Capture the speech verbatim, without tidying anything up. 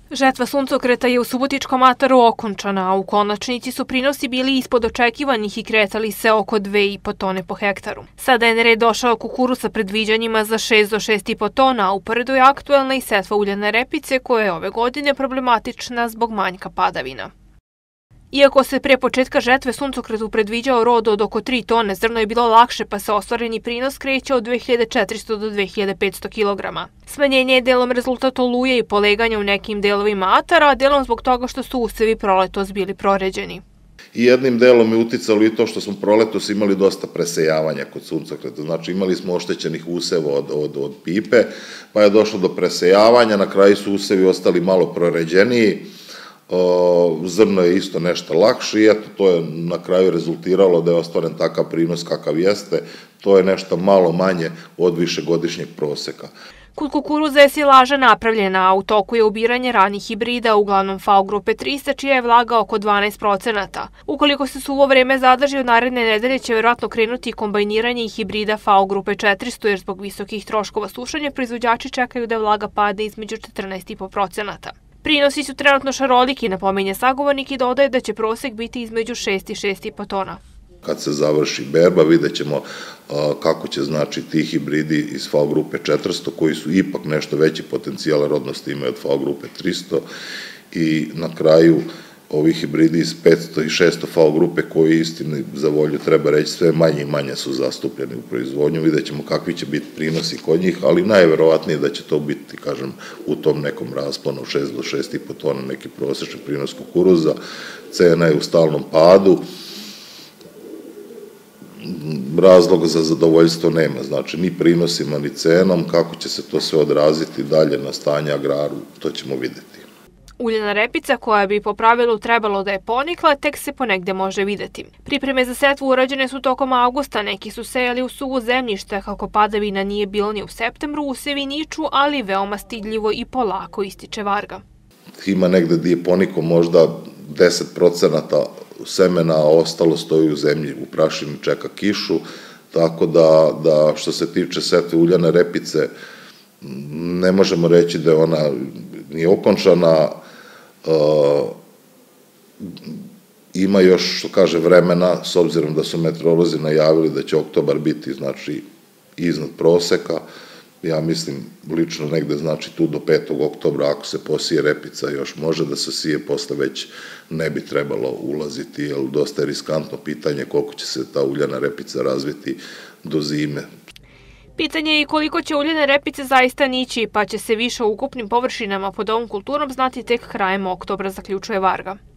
Žetva suncokreta je u Subotičkom ataru okončana, a u konačnici su prinosi bili ispod očekivanih i kretali se oko dve i po tone po hektaru. Sada je na red došao kukuruz sa predviđanjima za šest do šest i po tona, a uporedo je aktuelna i setva uljane repice koja je ove godine problematična zbog manjka padavina. Iako se pre početka žetve suncokretu predviđao rod od oko tri tone, zrno je bilo lakše pa se ostvareni prinos kreće od dve hiljade četiristo do dve hiljade petsto kilograma. Smanjenje je delom rezultat oluje i poleganja u nekim delovima atara, a delom zbog toga što su usevi proletos bili proređeni. I jednim delom je uticalo i to što smo proletos imali dosta presejavanja kod suncokreta. Znači imali smo oštećenih useva od, od, od pipe, pa je došlo do presejavanja, na kraju su usevi ostali malo proređeniji. Zrno je isto nešto lakše i eto, to je na kraju rezultiralo da je ostvaren takav prinos kakav jeste. To je nešto malo manje od višegodišnjeg proseka. Kod kukuruza je silaža napravljena, a u toku je ubiranje ranih hibrida, uglavnom F A O grupe trista, čija je vlaga oko dvanaest procenata. Ukoliko se suvo vreme zadrži od naredne nedelje, će verovatno krenuti kombajniranje i hibrida F A O grupe četiristo, jer zbog visokih troškova sušenja proizvođači čekaju da vlaga padne između četrnaest i po procenata. Prinosi su trenutno šaroliki, napominje sagovornik i dodaje da će prosek biti između šest i šest i po tona. Kad se završi berba, vidjet ćemo kako će znači ti hibridi iz F A O grupe četiristo, koji su ipak nešto veći potencijal rodnosti imaju od F A O grupe tristo, i na kraju ovi hibridi iz petsto i šesto F A O grupe koji istini za volju treba reći sve manje i manje su zastupljeni u proizvodnju. Vidjet ćemo kakvi će biti prinosi kod njih, ali najverovatnije da će to biti, kažem, u tom nekom rasponu šest do šest i po tona neki prosječni prinos kukuruza. Cena je u stalnom padu. Razloga za zadovoljstvo nema, znači ni prinosima ni cenom. Kako će se to sve odraziti dalje na stanje agraru, to ćemo vidjeti. Uljana repica, koja bi po pravilu trebalo da je ponikla, tek se ponegde može videti. Pripreme za setvu urađene su tokom avgusta, neki su sejali u suvo zemljište, kako padavina nije bilo ni u septembru, usevi niču, ali veoma stidljivo i polako ističe varga. Ima negde gdje je poniko možda deset procenata semena, a ostalo stoji u zemlji, u prašini čeka kišu, tako da, da što se tiče setve uljane repice, ne možemo reći da je ona nije okončana. Uh, ima još, što kaže, vremena, s obzirom da su meteorolozi najavili da će oktobar biti, znači, iznad proseka. Ja mislim, lično negde, znači, tu do petog oktobra, ako se posije repica, još može da se sije, posle već ne bi trebalo ulaziti, jer dosta je riskantno pitanje koliko će se ta uljana repica razviti do zime. Pitanje je i koliko će uljane repice zaista nići, pa će se više u ukupnim površinama pod ovom kulturom znati tek krajem oktobra, zaključuje Varga.